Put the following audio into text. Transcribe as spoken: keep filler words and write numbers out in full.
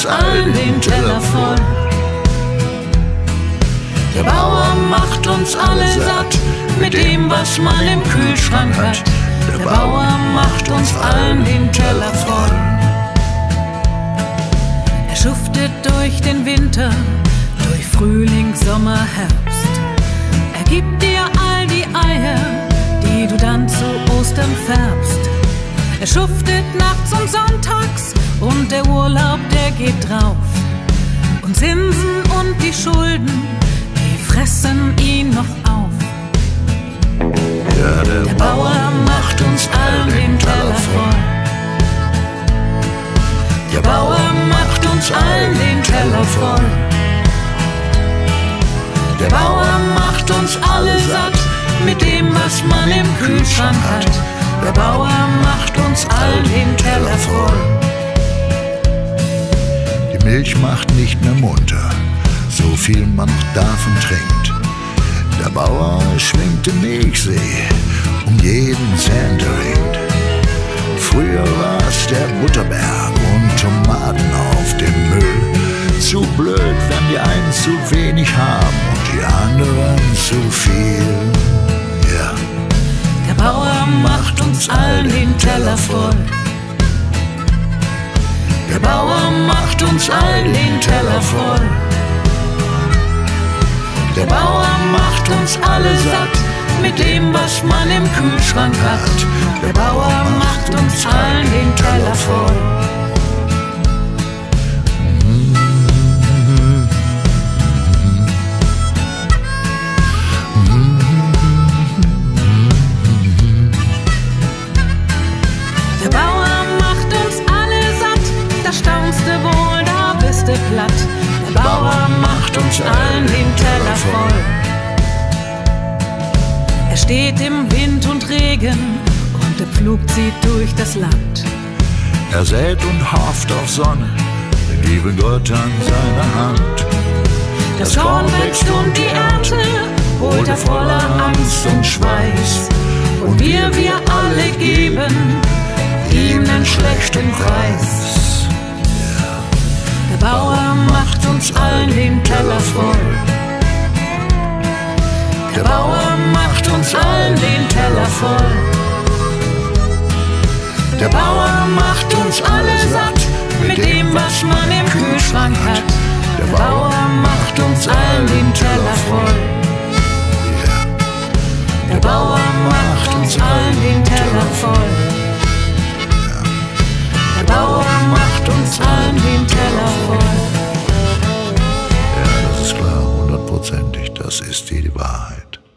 allen den Teller voll. Der Bauer macht uns alle satt mit dem, was man im Kühlschrank hat. Der Bauer macht uns allen den Teller voll. Er schuftet durch den Winter, durch Frühling, Sommer, Herbst. Er gibt dir all die Eier, die du dann zu Ostern färbst. Er schuftet nachts und sonntags und der Urlaub, der geht drauf. Und Zinsen und die Schulden, die fressen ihn noch auf. Ja, der, der Bauer macht uns allen den Teller voll. Der Bauer macht uns allen den Teller voll. Der Bauer macht uns alle satt mit dem, was man im Kühlschrank hat. Der Bauer macht uns allen den Teller voll. Die Milch macht nicht mehr munter, so viel man noch davon trinkt. Der Bauer schwingt den Milchsee, um jeden Cent ringt. Früher war's der Butterberg und Tomaten auf dem Müll. Zu blöd, wenn die einen zu wenig haben und die anderen zu viel. Ja. Der Bauer macht uns allen den Teller voll. Der Bauer macht uns allen den Teller voll. Der Bauer macht uns alle satt mit dem, was man im Kühlschrank hat. Der Bauer macht uns allen den Teller voll. Der Bauer macht uns alle satt, da staunst du wohl, da bist du platt. Der Bauer macht uns allen den Teller voll. Er steht im Wind und Regen und der Pflug zieht durch das Land. Er sät und hofft auf Sonne, den lieben Gott an seiner Hand. Das Korn wächst und die Ernte holt er voller Angst und Schweiß. Und wir, wir alle geben ihm einen schlechten Preis. Der Bauer macht uns allen den Teller voll. Der Bauer macht uns allen den Teller voll. Der Bauer macht uns alle satt mit dem, was man im Kühlschrank hat. Der Bauer macht uns allen den Teller voll. Der Bauer macht uns allen den Teller voll. Der Bauer macht uns allen den Teller voll. Ja, das ist klar, hundertprozentig, das ist die Wahrheit.